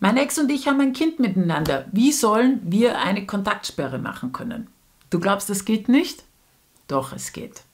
Mein Ex und ich haben ein Kind miteinander. Wie sollen wir eine Kontaktsperre machen können? Du glaubst, das geht nicht? Doch, es geht.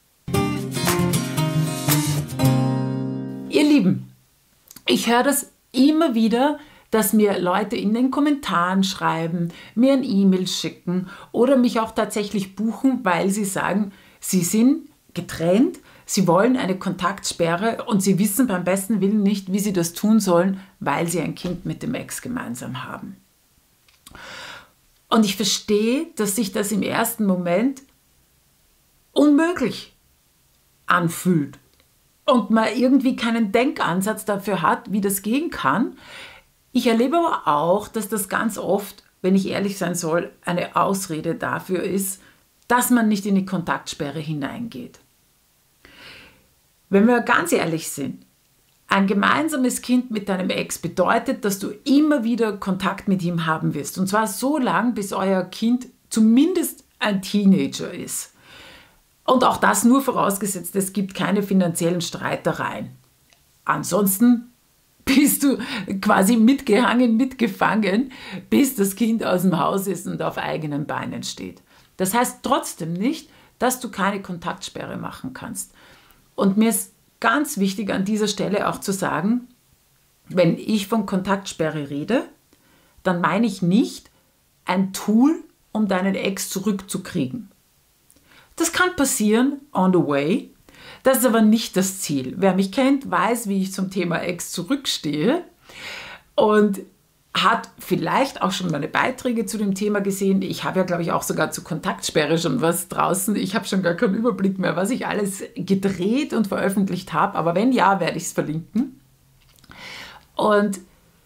Ihr Lieben, ich höre das immer wieder, dass mir Leute in den Kommentaren schreiben, mir ein E-Mail schicken oder mich auch tatsächlich buchen, weil sie sagen, sie sind getrennt, sie wollen eine Kontaktsperre und sie wissen beim besten Willen nicht, wie sie das tun sollen, weil sie ein Kind mit dem Ex gemeinsam haben. Und ich verstehe, dass sich das im ersten Moment unmöglich anfühlt und man irgendwie keinen Denkansatz dafür hat, wie das gehen kann. Ich erlebe aber auch, dass das ganz oft, wenn ich ehrlich sein soll, eine Ausrede dafür ist, dass man nicht in die Kontaktsperre hineingeht. Wenn wir ganz ehrlich sind, ein gemeinsames Kind mit deinem Ex bedeutet, dass du immer wieder Kontakt mit ihm haben wirst. Und zwar so lange, bis euer Kind zumindest ein Teenager ist. Und auch das nur vorausgesetzt, es gibt keine finanziellen Streitereien. Ansonsten bist du quasi mitgehangen, mitgefangen, bis das Kind aus dem Haus ist und auf eigenen Beinen steht. Das heißt trotzdem nicht, dass du keine Kontaktsperre machen kannst. Und mir ist ganz wichtig an dieser Stelle auch zu sagen, wenn ich von Kontaktsperre rede, dann meine ich nicht ein Tool, um deinen Ex zurückzukriegen. Das kann passieren on the way, das ist aber nicht das Ziel. Wer mich kennt, weiß, wie ich zum Thema Ex zurückstehe und hat vielleicht auch schon meine Beiträge zu dem Thema gesehen. Ich habe ja, glaube ich, auch sogar zu Kontaktsperre schon was draußen. Ich habe schon gar keinen Überblick mehr, was ich alles gedreht und veröffentlicht habe. Aber wenn ja, werde ich es verlinken. Und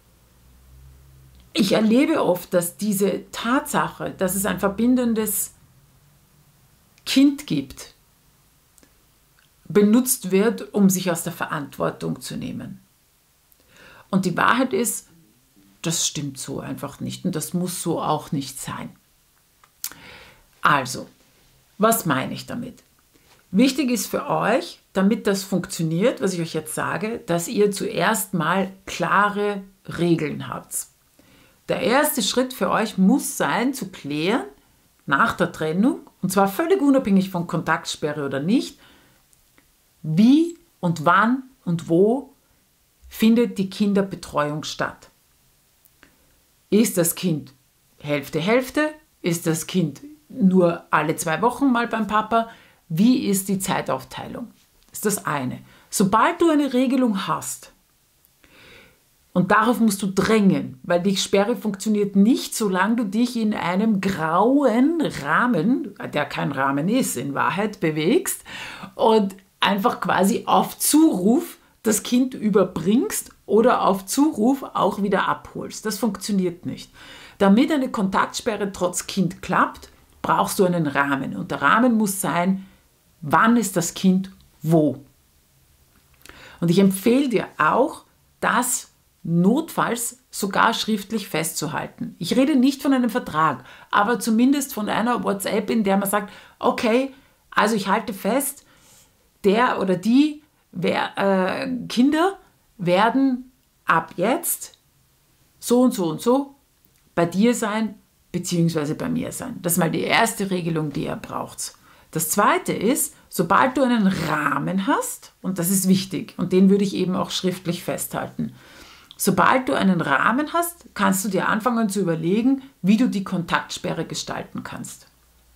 ich erlebe oft, dass diese Tatsache, dass es ein verbindendes Kind gibt, benutzt wird, um sich aus der Verantwortung zu nehmen. Und die Wahrheit ist, das stimmt so einfach nicht und das muss so auch nicht sein. Also, was meine ich damit? Wichtig ist für euch, damit das funktioniert, was ich euch jetzt sage, dass ihr zuerst mal klare Regeln habt. Der erste Schritt für euch muss sein, zu klären, nach der Trennung, und zwar völlig unabhängig von Kontaktsperre oder nicht, wie und wann und wo findet die Kinderbetreuung statt. Ist das Kind Hälfte, Hälfte? Ist das Kind nur alle 2 Wochen mal beim Papa? Wie ist die Zeitaufteilung? Das ist das eine. Sobald du eine Regelung hast, und darauf musst du drängen, weil die Sperre funktioniert nicht, solange du dich in einem grauen Rahmen, der kein Rahmen ist in Wahrheit, bewegst und einfach quasi auf Zuruf das Kind überbringst oder auf Zuruf auch wieder abholst. Das funktioniert nicht. Damit eine Kontaktsperre trotz Kind klappt, brauchst du einen Rahmen. Und der Rahmen muss sein, wann ist das Kind wo. Und ich empfehle dir auch, das notfalls sogar schriftlich festzuhalten. Ich rede nicht von einem Vertrag, aber zumindest von einer WhatsApp, in der man sagt, okay, also ich halte fest, der oder die Kinder werden ab jetzt so und so und so bei dir sein, beziehungsweise bei mir sein. Das ist mal die erste Regelung, die ihr braucht. Das zweite ist, sobald du einen Rahmen hast, und das ist wichtig, und den würde ich eben auch schriftlich festhalten, sobald du einen Rahmen hast, kannst du dir anfangen zu überlegen, wie du die Kontaktsperre gestalten kannst.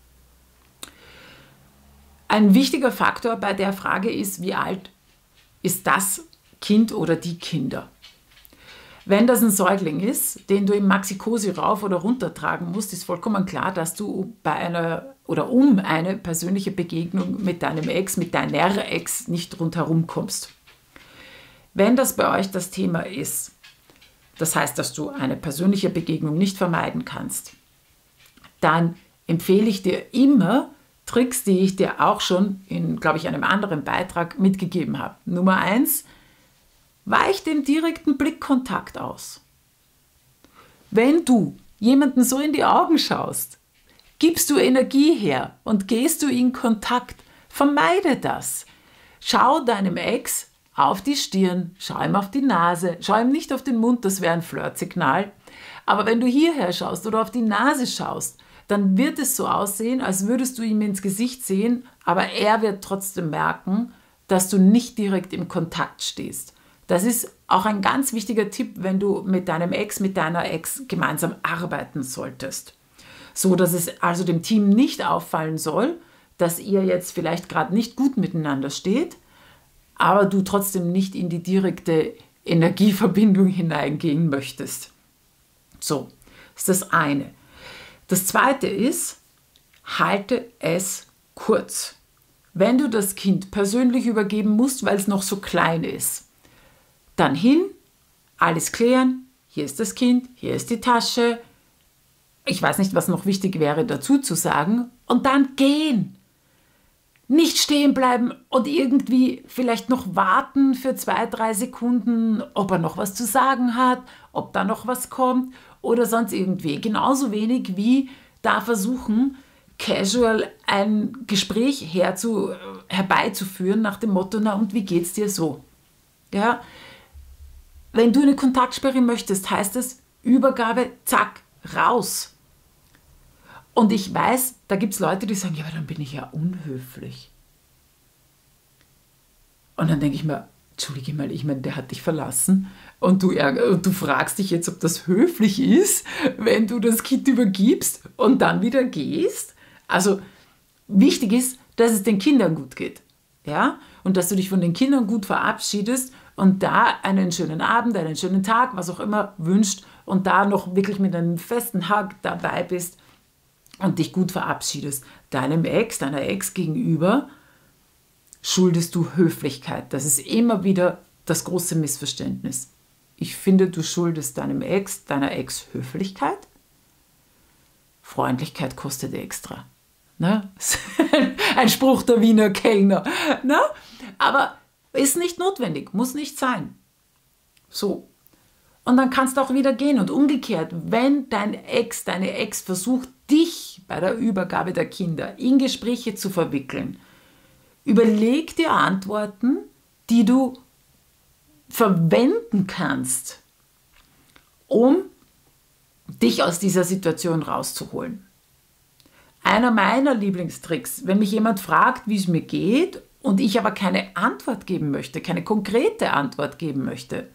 Ein wichtiger Faktor bei der Frage ist, wie alt ist das Kind oder die Kinder? Wenn das ein Säugling ist, den du im Maxi-Cosi rauf oder runter tragen musst, ist vollkommen klar, dass du um eine persönliche Begegnung mit deinem Ex, mit deiner Ex nicht rundherum kommst. Wenn das bei euch das Thema ist, das heißt, dass du eine persönliche Begegnung nicht vermeiden kannst, dann empfehle ich dir immer Tricks, die ich dir auch schon in, glaube ich, einem anderen Beitrag mitgegeben habe. Nummer 1, weich dem direkten Blickkontakt aus. Wenn du jemanden so in die Augen schaust, gibst du Energie her und gehst du in Kontakt. Vermeide das. Schau deinem Ex auf die Stirn, schau ihm auf die Nase, schau ihm nicht auf den Mund, das wäre ein Flirtsignal. Aber wenn du hierher schaust oder auf die Nase schaust, dann wird es so aussehen, als würdest du ihm ins Gesicht sehen, aber er wird trotzdem merken, dass du nicht direkt im Kontakt stehst. Das ist auch ein ganz wichtiger Tipp, wenn du mit deinem Ex, mit deiner Ex gemeinsam arbeiten solltest. So, dass es also dem Team nicht auffallen soll, dass ihr jetzt vielleicht gerade nicht gut miteinander steht, aber du trotzdem nicht in die direkte Energieverbindung hineingehen möchtest. So, das ist das eine. Das zweite ist, halte es kurz. Wenn du das Kind persönlich übergeben musst, weil es noch so klein ist, dann hin, alles klären, hier ist das Kind, hier ist die Tasche, ich weiß nicht, was noch wichtig wäre dazu zu sagen, und dann gehen. Nicht stehen bleiben und irgendwie vielleicht noch warten für 2-3 Sekunden, ob er noch was zu sagen hat, ob da noch was kommt oder sonst irgendwie. Genauso wenig wie da versuchen, casual ein Gespräch herbeizuführen nach dem Motto, na und wie geht's dir so? Ja? Wenn du eine Kontaktsperre möchtest, heißt es Übergabe, zack, raus. Und ich weiß, da gibt es Leute, die sagen, ja, aber dann bin ich ja unhöflich. Und dann denke ich mir, entschuldige mal, ich meine, der hat dich verlassen und du fragst dich jetzt, ob das höflich ist, wenn du das Kind übergibst und dann wieder gehst. Also wichtig ist, dass es den Kindern gut geht. Ja? Und dass du dich von den Kindern gut verabschiedest und da einen schönen Abend, einen schönen Tag, was auch immer wünscht und da noch wirklich mit einem festen Hug dabei bist und dich gut verabschiedest. Deinem Ex, deiner Ex gegenüber schuldest du Höflichkeit. Das ist immer wieder das große Missverständnis. Ich finde, du schuldest deinem Ex, deiner Ex Höflichkeit. Freundlichkeit kostet extra. Ne? Ein Spruch der Wiener Kellner. Ne? Aber ist nicht notwendig, muss nicht sein. So. Und dann kannst du auch wieder gehen. Und umgekehrt, wenn dein Ex, deine Ex versucht, dich bei der Übergabe der Kinder in Gespräche zu verwickeln, überleg dir Antworten, die du verwenden kannst, um dich aus dieser Situation rauszuholen. Einer meiner Lieblingstricks, wenn mich jemand fragt, wie es mir geht und ich aber keine Antwort geben möchte, keine konkrete Antwort geben möchte,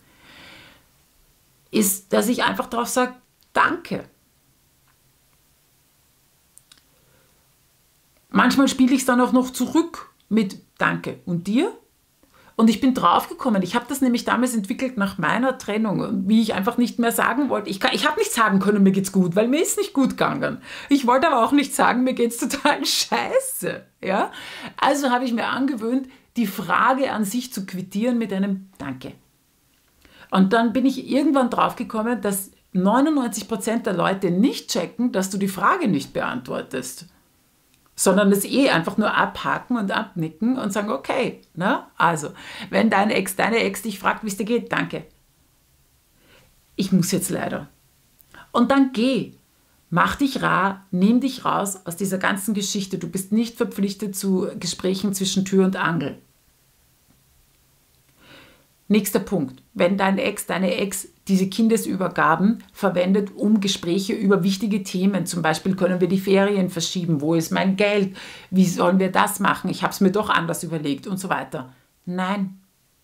ist, dass ich einfach darauf sage, danke. Manchmal spiele ich es dann auch noch zurück mit Danke. Und dir? Und ich bin draufgekommen, ich habe das nämlich damals entwickelt nach meiner Trennung, wie ich einfach nicht mehr sagen wollte. Ich habe nicht sagen können, mir geht's gut, weil mir ist nicht gut gegangen. Ich wollte aber auch nicht sagen, mir geht's total scheiße. Ja? Also habe ich mir angewöhnt, die Frage an sich zu quittieren mit einem Danke. Und dann bin ich irgendwann draufgekommen, dass 99% der Leute nicht checken, dass du die Frage nicht beantwortest, sondern es einfach nur abhaken und abnicken und sagen, okay, ne? Also, wenn deine Ex dich fragt, wie es dir geht, danke. Ich muss jetzt leider. Und dann geh. Mach dich rar, nimm dich raus aus dieser ganzen Geschichte. Du bist nicht verpflichtet zu Gesprächen zwischen Tür und Angel. Nächster Punkt. Wenn deine Ex diese Kindesübergaben verwendet, um Gespräche über wichtige Themen, zum Beispiel können wir die Ferien verschieben, wo ist mein Geld, wie sollen wir das machen, ich habe es mir doch anders überlegt und so weiter. Nein.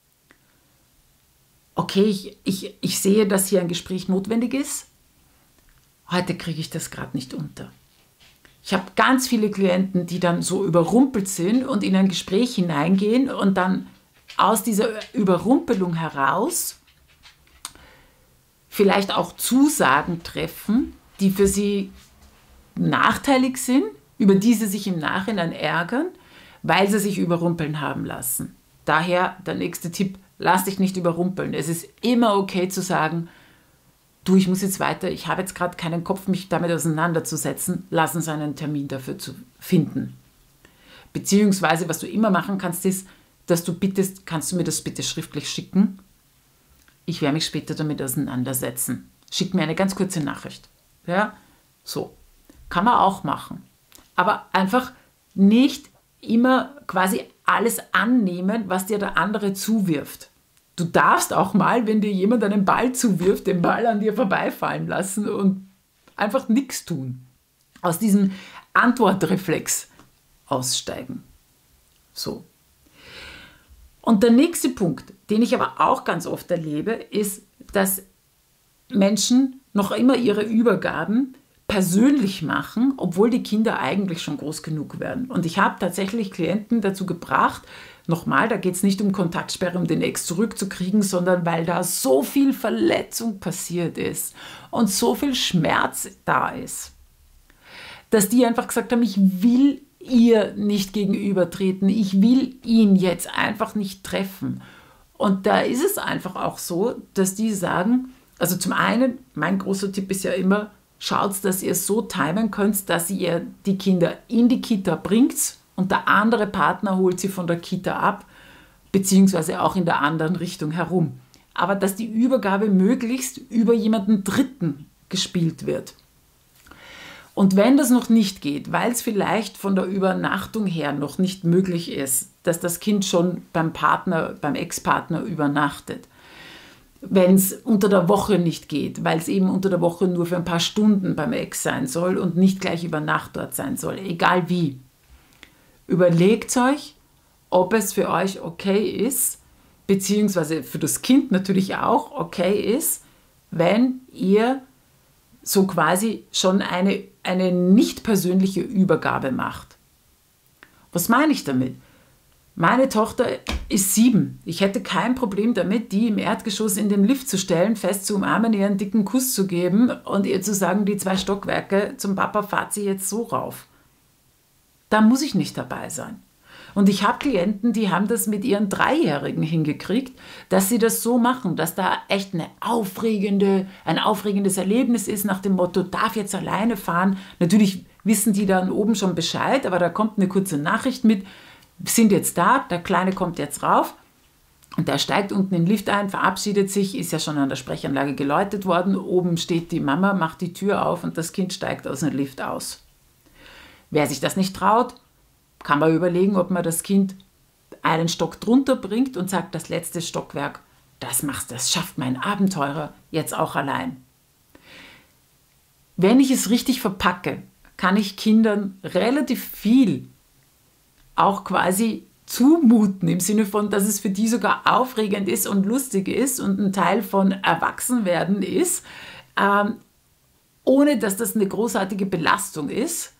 Okay, ich sehe, dass hier ein Gespräch notwendig ist. Heute kriege ich das gerade nicht unter. Ich habe ganz viele Klienten, die dann so überrumpelt sind und in ein Gespräch hineingehen und dann aus dieser Überrumpelung heraus vielleicht auch Zusagen treffen, die für sie nachteilig sind, über die sie sich im Nachhinein ärgern, weil sie sich überrumpeln haben lassen. Daher der nächste Tipp, lass dich nicht überrumpeln. Es ist immer okay zu sagen, du, ich muss jetzt weiter, ich habe jetzt gerade keinen Kopf, mich damit auseinanderzusetzen, lass uns einen Termin dafür zu finden. Beziehungsweise, was du immer machen kannst, ist, dass du bittest, kannst du mir das bitte schriftlich schicken? Ich werde mich später damit auseinandersetzen. Schick mir eine ganz kurze Nachricht. Ja, so. Kann man auch machen. Aber einfach nicht immer quasi alles annehmen, was dir der andere zuwirft. Du darfst auch mal, wenn dir jemand einen Ball zuwirft, den Ball an dir vorbeifallen lassen und einfach nichts tun. Aus diesem Antwortreflex aussteigen. So. Und der nächste Punkt, den ich aber auch ganz oft erlebe, ist, dass Menschen noch immer ihre Übergaben persönlich machen, obwohl die Kinder eigentlich schon groß genug werden. Und ich habe tatsächlich Klienten dazu gebracht, nochmal, da geht es nicht um Kontaktsperre, um den Ex zurückzukriegen, sondern weil da so viel Verletzung passiert ist und so viel Schmerz da ist, dass die einfach gesagt haben, ich will ihr nicht gegenübertreten, ich will ihn jetzt einfach nicht treffen. Und da ist es einfach auch so, dass die sagen, also zum einen, mein großer Tipp ist ja immer, schaut, dass ihr es so timen könnt, dass ihr die Kinder in die Kita bringt und der andere Partner holt sie von der Kita ab, beziehungsweise auch in der anderen Richtung herum. Aber dass die Übergabe möglichst über jemanden Dritten gespielt wird. Und wenn das noch nicht geht, weil es vielleicht von der Übernachtung her noch nicht möglich ist, dass das Kind schon beim Ex-Partner übernachtet, wenn es unter der Woche nicht geht, weil es eben unter der Woche nur für ein paar Stunden beim Ex sein soll und nicht gleich über Nacht dort sein soll, egal wie. Überlegt euch, ob es für euch okay ist, beziehungsweise für das Kind natürlich auch okay ist, wenn ihr so quasi schon eine nicht persönliche Übergabe macht. Was meine ich damit? Meine Tochter ist 7. Ich hätte kein Problem damit, die im Erdgeschoss in den Lift zu stellen, fest zu umarmen, ihr einen dicken Kuss zu geben und ihr zu sagen, die 2 Stockwerke zum Papa fahrt sie jetzt so rauf. Da muss ich nicht dabei sein. Und ich habe Klienten, die haben das mit ihren 3-Jährigen hingekriegt, dass sie das so machen, dass da echt ein aufregendes Erlebnis ist nach dem Motto, darf jetzt alleine fahren. Natürlich wissen die dann oben schon Bescheid, aber da kommt eine kurze Nachricht mit, sind jetzt da, der Kleine kommt jetzt rauf und der steigt unten in den Lift ein, verabschiedet sich, ist ja schon an der Sprechanlage geläutet worden, oben steht die Mama, macht die Tür auf und das Kind steigt aus dem Lift aus. Wer sich das nicht traut, kann man überlegen, ob man das Kind einen Stock drunter bringt und sagt, das letzte Stockwerk, das schafft mein Abenteurer jetzt auch allein. Wenn ich es richtig verpacke, kann ich Kindern relativ viel auch quasi zumuten, im Sinne von, dass es für die sogar aufregend ist und lustig ist und ein Teil von Erwachsenwerden ist, ohne dass das eine großartige Belastung ist,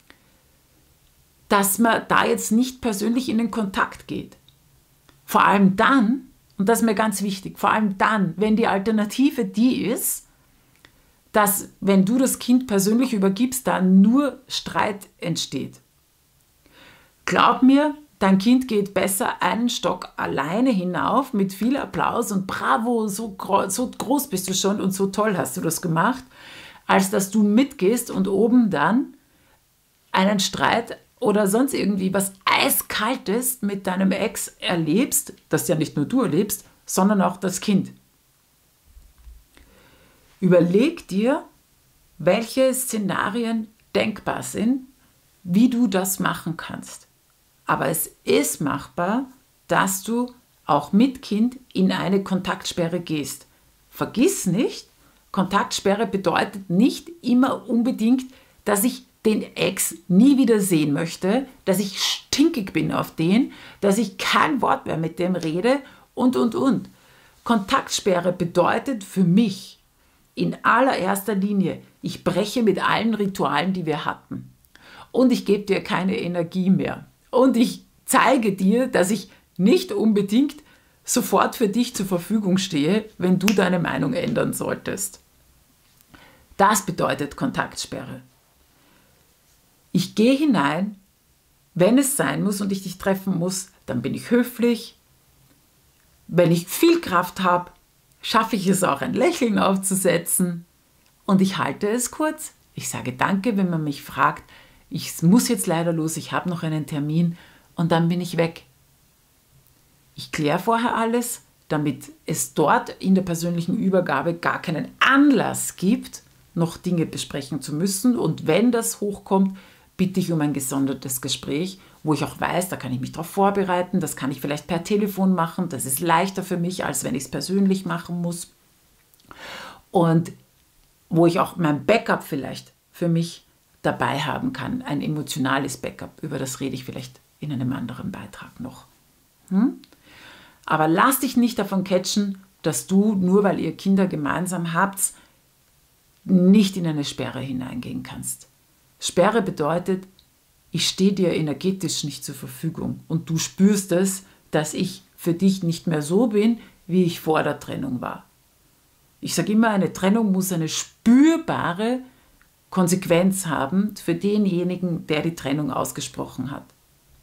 dass man da jetzt nicht persönlich in den Kontakt geht. Vor allem dann, und das ist mir ganz wichtig, vor allem dann, wenn die Alternative die ist, dass, wenn du das Kind persönlich übergibst, da nur Streit entsteht. Glaub mir, dein Kind geht besser einen Stock alleine hinauf mit viel Applaus und bravo, so groß bist du schon und so toll hast du das gemacht, als dass du mitgehst und oben dann einen Streit oder sonst irgendwie was Eiskaltes mit deinem Ex erlebst, das ja nicht nur du erlebst, sondern auch das Kind. Überleg dir, welche Szenarien denkbar sind, wie du das machen kannst. Aber es ist machbar, dass du auch mit Kind in eine Kontaktsperre gehst. Vergiss nicht, Kontaktsperre bedeutet nicht immer unbedingt, dass ich den Ex nie wieder sehen möchte, dass ich stinkig bin auf den, dass ich kein Wort mehr mit dem rede und. Kontaktsperre bedeutet für mich in allererster Linie, ich breche mit allen Ritualen, die wir hatten. Und ich gebe dir keine Energie mehr. Und ich zeige dir, dass ich nicht unbedingt sofort für dich zur Verfügung stehe, wenn du deine Meinung ändern solltest. Das bedeutet Kontaktsperre. Ich gehe hinein, wenn es sein muss und ich dich treffen muss, dann bin ich höflich. Wenn ich viel Kraft habe, schaffe ich es auch, ein Lächeln aufzusetzen. Und ich halte es kurz. Ich sage Danke, wenn man mich fragt. Ich muss jetzt leider los, ich habe noch einen Termin und dann bin ich weg. Ich kläre vorher alles, damit es dort in der persönlichen Übergabe gar keinen Anlass gibt, noch Dinge besprechen zu müssen. Und wenn das hochkommt, bitte ich um ein gesondertes Gespräch wo ich auch weiß, da kann ich mich darauf vorbereiten, das kann ich vielleicht per Telefon machen, das ist leichter für mich, als wenn ich es persönlich machen muss. Und wo ich auch mein Backup vielleicht für mich dabei haben kann, ein emotionales Backup, über das rede ich vielleicht in einem anderen Beitrag noch. Aber lass dich nicht davon catchen, dass du, nur weil ihr Kinder gemeinsam habt, nicht in eine Sperre hineingehen kannst. Sperre bedeutet, ich stehe dir energetisch nicht zur Verfügung und du spürst es, dass ich für dich nicht mehr so bin, wie ich vor der Trennung war. Ich sage immer, eine Trennung muss eine spürbare Konsequenz haben für denjenigen, der die Trennung ausgesprochen hat.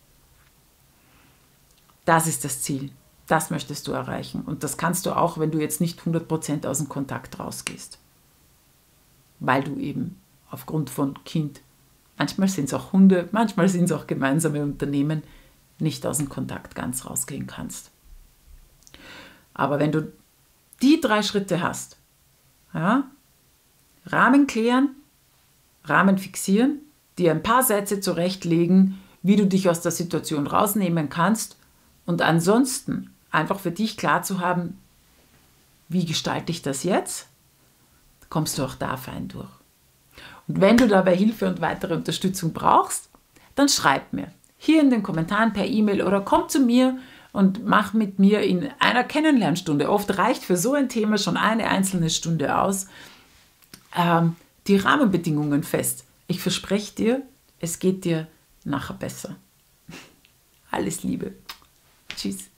Das ist das Ziel. Das möchtest du erreichen. Und das kannst du auch, wenn du jetzt nicht 100% aus dem Kontakt rausgehst. Weil du eben aufgrund von Kind, manchmal sind es auch Hunde, manchmal sind es auch gemeinsame Unternehmen, nicht aus dem Kontakt ganz rausgehen kannst. Aber wenn du die 3 Schritte hast, ja, Rahmen klären, Rahmen fixieren, dir ein paar Sätze zurechtlegen, wie du dich aus der Situation rausnehmen kannst und ansonsten einfach für dich klar zu haben, wie gestalte ich das jetzt, kommst du auch da fein durch. Und wenn du dabei Hilfe und weitere Unterstützung brauchst, dann schreib mir hier in den Kommentaren per E-Mail oder komm zu mir und mach mit mir in einer Kennenlernstunde. Oft reicht für so ein Thema schon eine einzelne Stunde aus. Die Rahmenbedingungen fest. Ich verspreche dir, es geht dir nachher besser. Alles Liebe. Tschüss.